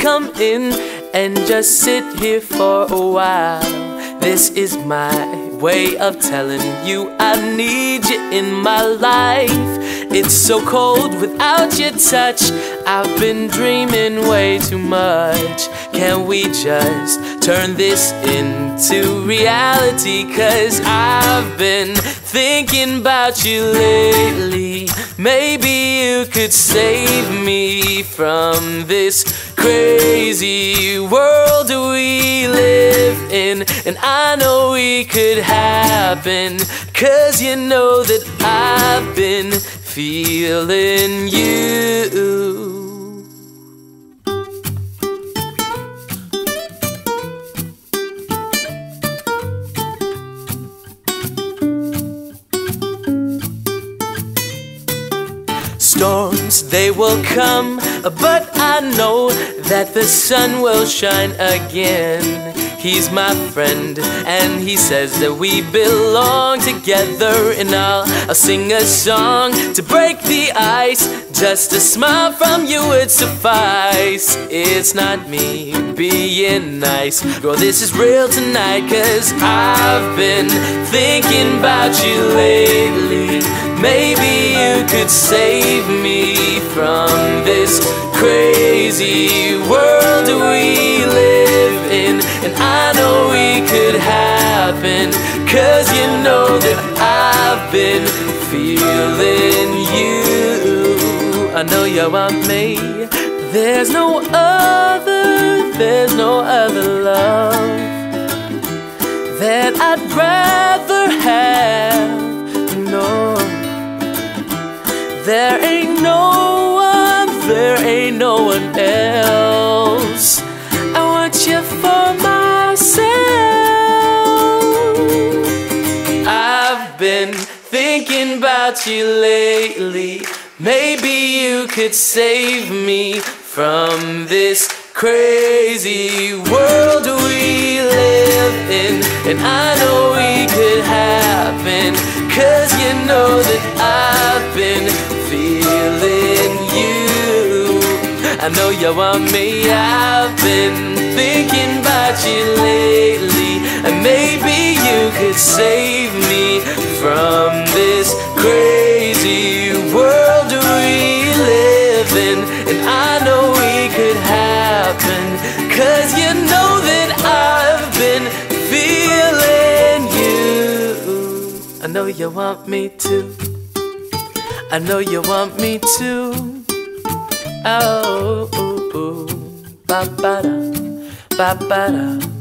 come in and just sit here for a while. This is my way of telling you I need you in my life. It's so cold without your touch. I've been dreaming way too much. Can we just turn this into reality? 'Cause I've been thinking about you lately. Maybe you could save me from this crazy world we live in. And I know we could happen, 'cause you know that I've been feeling you. Storms, they will come, but I know that the sun will shine again. He's my friend, and he says that we belong together. And I'll sing a song to break the ice. Just a smile from you would suffice. It's not me being nice, girl, this is real tonight. 'Cause I've been thinking about you lately. Maybe you could save me from this crazy world we live in. And I know we could happen, 'cause you know that I've been feeling you. I know you want me. There's no other love that I'd rather have. No, there ain't no one else. I want you for myself. I've been thinking about you lately. Maybe you could save me from this crazy world we live in. And I know we could happen, 'cause you know that I've been feeling you. I know you want me. I've been thinking about you lately. And maybe you could save me from this crazy world we live in. And I know we could happen, 'cause you know that I've been feeling you. I know you want me to. I know you want me to. Oh, ba ba da, ba ba da.